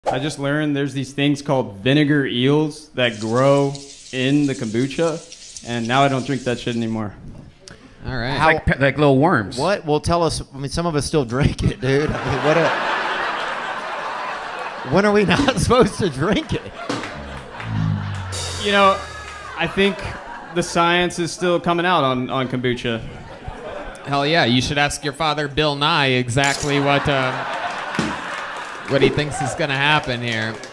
I just learned there's these things called vinegar eels that grow in the kombucha, and now I don't drink that shit anymore. All right. It's like little worms. What? Well, tell us. I mean, some of us still drink it, dude. I mean, when are we not supposed to drink it? You know, I think the science is still coming out on kombucha. Hell yeah, you should ask your father, Bill Nye, exactly what he thinks is going to happen here.